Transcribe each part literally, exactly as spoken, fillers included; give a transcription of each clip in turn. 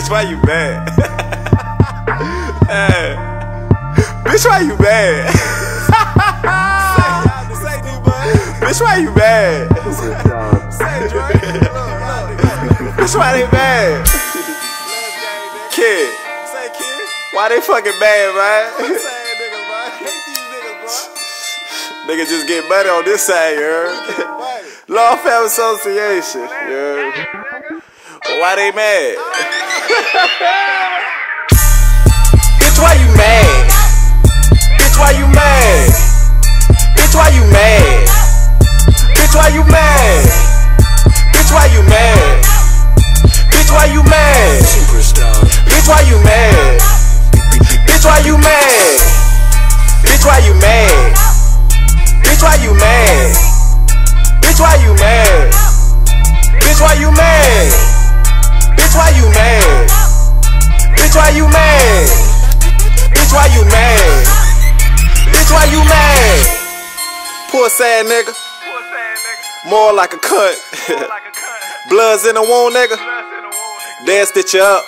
Bitch, why you mad? Hey. Bitch, why you mad? Say, bitch, why you mad? Say, Drake. Bitch, why they mad? Kid. Say, kid. Why they fucking mad, man? Nigga just get money on this side, you heard? Law Firm Association, you heard? Well, why they mad? Bitch, why you mad? Bitch, why you mad? Bitch, why you mad? Bitch, why you mad? Bitch, why you mad? Bitch, why you mad? Bitch, why you mad? Bitch, why you mad? Bitch, why you mad? Bitch, why you mad? Bitch, why you mad? Bitch, why you mad? Bitch, why you mad? Bitch, why you mad? Bitch, why you mad? Bitch, why you mad? Poor sad nigga. More like a cut. Bloods in the wound, nigga. They'll stitch you up.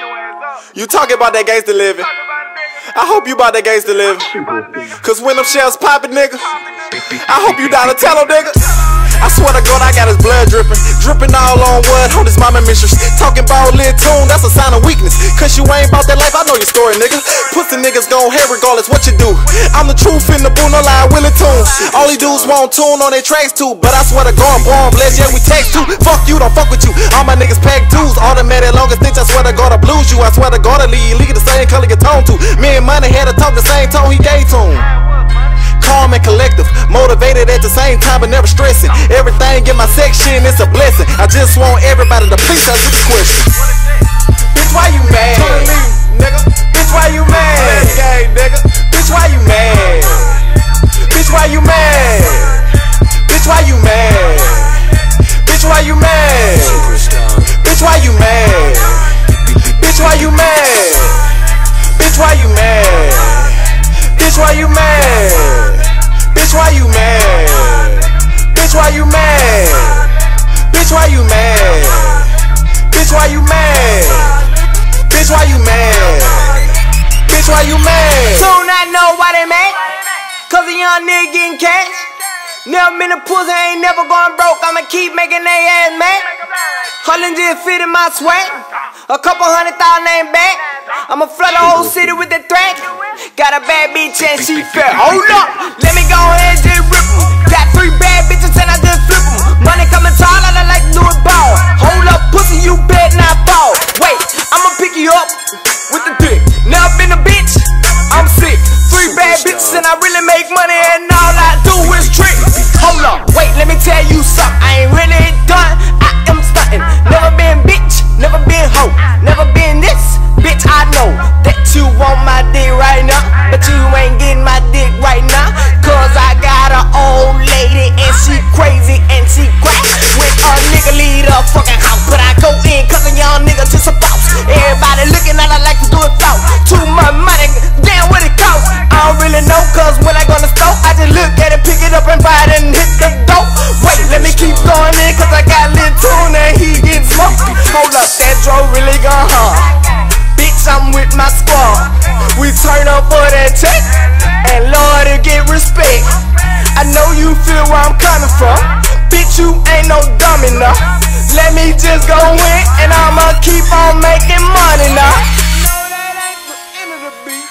You talking about that gangsta living. I hope you about that gangsta living. Cause when them shells poppin', nigga, I hope you down to tell them, nigga. I swear to God, I got his blood dripping, dripping all on wood, hold his mama mistress. Talking about lit tune, that's a sign of weakness. Cause you ain't about that life, I know your story, nigga. Pussy niggas gon' hate regardless what you do. I'm the truth in the boo, no lie, Willie Tunes. All he dudes won't tune on their tracks too. But I swear to God, born blessed, yeah, we text too. Fuck you, don't fuck with you. All my niggas pack dudes, automatic longest stitch. I swear to God, I blues you. I swear to God, I leave, leave the same color your tone to. Me and Money had to talk the same tone he gave to him. Calm and collective, motivated at the same time but never stressing. Everything in my section, it's a blessing. I just want everybody to please answer the question. Bitch, why you mad? Nigga. Bitch, why you mad? Gang, nigga. Bitch, why you mad? Bitch, why you mad? Bitch, why you mad? Bitch, why you mad? Bitch, why you mad? Bitch, why you mad? Bitch, why you mad? Bitch, why you mad? Bitch, why you mad? Bitch, why you mad? Bitch, why you mad? Bitch, why you mad? Bitch, why you mad? Bitch, why you mad? Soon I know why they mad. Cause a young nigga getting cash. Never been a pussy, ain't never going broke. I'ma keep making they ass mad. Holland just fit in my swag. A couple hundred thousand ain't back. I'ma flood the whole city with the threat. Got a bad bitch and she fat. Hold up, let me go ahead and just rip em. Got three bad bitches and I just flip em. Money coming tall and I like to do it ball. Hold up, pussy, you bet not fall. Wait, I'ma pick you up with the dick. Never been a bitch, I'm sick. Three bad bitches and I really make money and all I do is trick. Hold up, wait, let me tell you something. I ain't really done, I am stunting. Never been bitch, never been hoe, never been this. Bitch, I know that you want my dick right now, but you ain't getting my dick right now. Cause I got an old lady and she crazy and she crack. When a nigga leave the fucking house, but I go in cause a young nigga just a boss. Everybody looking at I like to do it flout. Too much money, damn what it costs. I don't really know cause when I go to the store, I just look at it, pick it up and buy it and hit the dope. Wait, let me keep going in cause I got Lil Tune and he get smoked. Hold up, that dro really gone hard. Bitch, I'm with my squad. We turn up for that check, and Lord, to get respect. I know you feel where I'm coming from. Bitch, you ain't no dumb enough. Let me just go in, and I'ma keep on making money now. No, that ain't the end of the beat.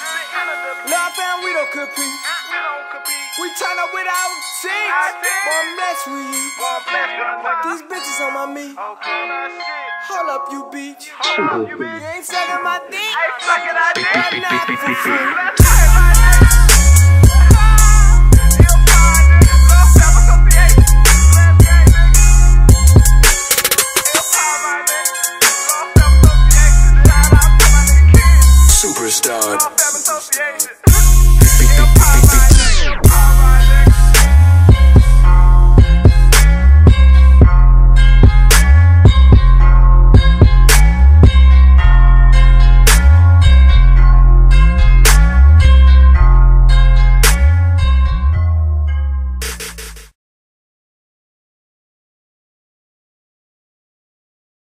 Love fam, we don't compete. We turn up without six. Boy, mess with you. These bitches on my meat. Hold up, you bitch. You ain't sucking my dick. I ain't sucking that dick. I'm not for free.